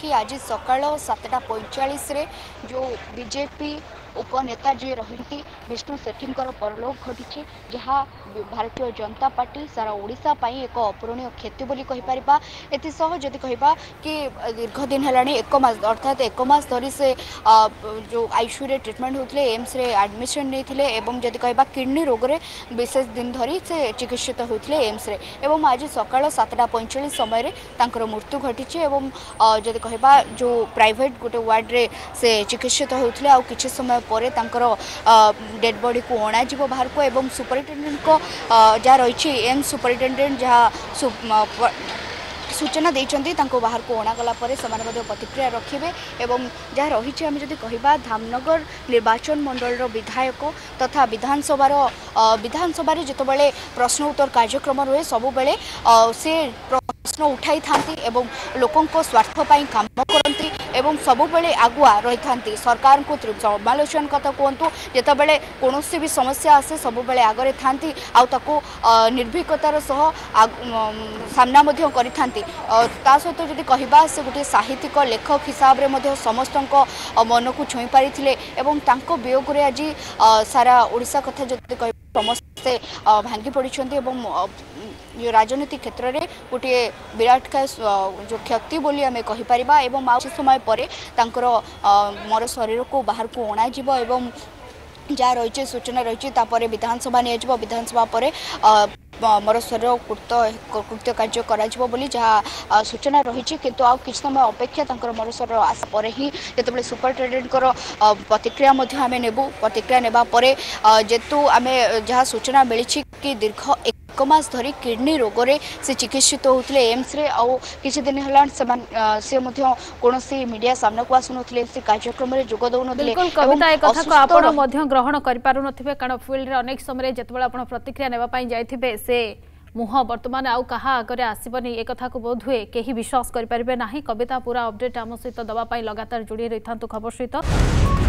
कि आज सकाळ 7:45 जो बीजेपी उपनेता जी रही विष्णु सेठी परलोक घटी जहाँ भारतीय जनता पार्टी सारा ओडिशा पाई एक अपूरणीय क्षति बोली कहीपर। एसह जदि कहबा कि दीर्घ दिन है एक मास अर्थात एक मास धरी से जो आईसीयू रे ट्रिटमेंट होते एम्स रे एडमिशन नहीं एवं जदि कहबा किडनी रोग रे विशेष दिन धरी से चिकित्सित होते एम्स रे एवं आज सकाळ 7:45 समय मृत्यु घटी जदि कहबा जो प्राइवेट गोटे वार्ड रे से चिकित्सित होते आ किछि समय पर डेड बॉडी को अणा बाहर को एवं सुपरिटेडेंट को जहाँ रही एम्स सुपरिटेडेंट जहाँ सूचना देइचंती तांको बाहर को अणागला प्रतिक्रिया रखिबे एवं जहाँ रही आम जदि कहबा धामनगर निर्वाचन मंडल विधायक तथा विधानसभा जितेबाला प्रश्न उत्तर कार्यक्रम रुए सबु बेले से प्रश्न उठाई थांती एवं लोकों स्वार्थपाई काम करती एवं सबु बेले आगुआ रही थांती सरकार को समालोचन कथा कहतु जितेबाला कौन भी समस्या आसे सबु बेले आगरे थांती आउ निर्भीकतार सह सामना करि थांती। ता सहित जदि कहबा से गोटे साहित्यिक लेखक हिसाब रे समस्त मन को छुई पारिथिले एवं तांको वियोग रे आज सारा ओडिशा कथा जदि कहबा समस्ते भांगी पड़िछंती एवं राजनीति क्षेत्र में गोटे विराट का जो क्षति बोली आम कहीपर एवं आ समय पर मर शरीर को बाहर को अणा एवं जहाँ रही सूचना रही विधानसभा नहीं विधानसभा पर मर शरीर कृत्य कार्य करा जहाँ सूचना रही किंतु आ कि समय अपेक्षा मर शरीर आस पर ही जिते सुपरिटेडेंट प्रतिक्रिया आम नेबू प्रतिक्रिया नेबा परे जेतु आम जहाँ सूचना मिली कि दीर्घ एक मास धरी किडनी रोग रे से चिकित्सित होते एम्स रे आउ किछि दिन हला से कौन मीडिया सामना को आसुन कार्यक्रम में जोग दौन कविता एक कथा को आपण मध्य ग्रहण कर पारु नथिबे कारण फील्ड रे अनेक समय जेतबेला आपण प्रतिक्रिया नेबा पई जायथिबे से मुह वर्तमान आउ कहा आगे आसबनी एक कथा को बोध हुए कहीं विश्वास करें ना। कविता पूरा अपडेट आम सहित दवाई लगातार जोड़ी रही था खबर सहित।